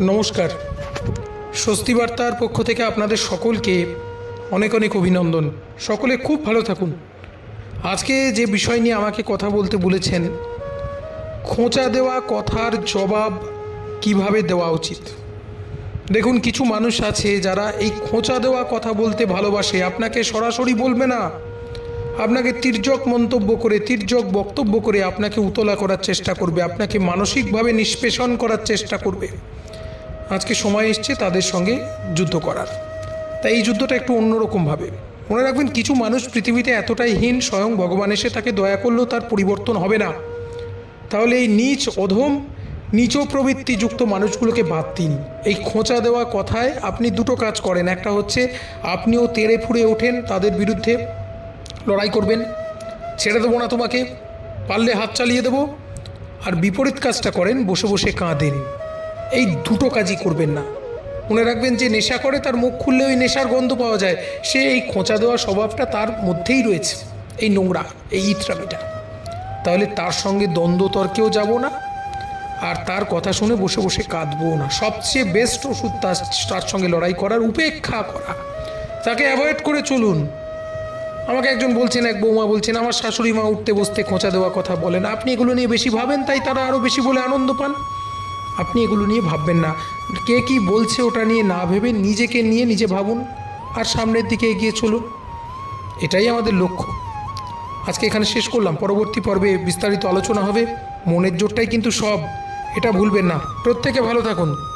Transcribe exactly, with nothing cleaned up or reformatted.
নমস্কার। স্বস্তি বার্তার পক্ষ থেকে আপনাদের সকলকে অনেক অনেক অভিনন্দন। সকলে খুব ভালো থাকুন। আজকে যে বিষয় নিয়ে আমাকে কথা বলতে বলেছেন, খোঁচা দেওয়া কথার জবাব কিভাবে দেওয়া উচিত। দেখুন, কিছু মানুষ আছে যারা এই খোঁচা দেওয়া কথা বলতে ভালোবাসে। আপনাকে সরাসরি বলবে না, আপনাকে তির্যক মন্তব্য করে, তির্যক বক্তব্য করে আপনাকে উতলা করার চেষ্টা করবে, আপনাকে মানসিকভাবে নিষ্পেষণ করার চেষ্টা করবে। আজকে সময় এসছে তাদের সঙ্গে যুদ্ধ করার। তাই এই যুদ্ধটা একটু অন্যরকমভাবে মনে রাখবেন। কিছু মানুষ পৃথিবীতে এতটাই হীন, স্বয়ং ভগবান এসে তাকে দয়া করলেও তার পরিবর্তন হবে না। তাহলে এই নীচ, অধম, নীচ প্রবৃত্তিযুক্ত মানুষগুলোকে বাদ দিন। এই খোঁচা দেওয়া কথায় আপনি দুটো কাজ করেন। একটা হচ্ছে আপনিও তেড়ে ফুঁড়ে ওঠেন, তাদের বিরুদ্ধে লড়াই করবেন, ছেড়ে দেবো না তোমাকে, পারলে হাত চালিয়ে দেবো। আর বিপরীত কাজটা করেন, বসে বসে কাঁদেন। এই দুটো কাজই করবেন না। মনে রাখবেন, যে নেশা করে তার মুখ খুললে ওই নেশার গন্ধ পাওয়া যায়। সে এই খোঁচা দেওয়া স্বভাবটা তার মধ্যেই রয়েছে, এই নোংরা, এই ইতরামিটা। তাহলে তার সঙ্গে দ্বন্দ্বতর্কেও যাব না, আর তার কথা শুনে বসে বসে কাঁদবো না। সবচেয়ে বেস্ট ওষুধ তার তার সঙ্গে লড়াই করার, উপেক্ষা করা, তাকে অ্যাভয়েড করে চলুন। আমাকে একজন বলছেন, এক বৌমা বলছেন, আমার শাশুড়ি মা উঠতে বসতে খোঁচা দেওয়া কথা বলেন, আপনি এগুলো নিয়ে বেশি ভাবেন, তাই তারা আরও বেশি বলে আনন্দ পান। আপনি এগুলো নিয়ে ভাববেন না। কে কি বলছে ওটা নিয়ে না ভেবে নিজেকে নিয়ে নিজে ভাবুন, আর সামনের দিকে এগিয়ে চলুন। এটাই আমাদের লক্ষ্য। আজকে এখানে শেষ করলাম। পরবর্তী পর্বে বিস্তারিত আলোচনা হবে। মনের জোরটাই কিন্তু সব, এটা ভুলবেন না। প্রত্যেকে ভালো থাকুন।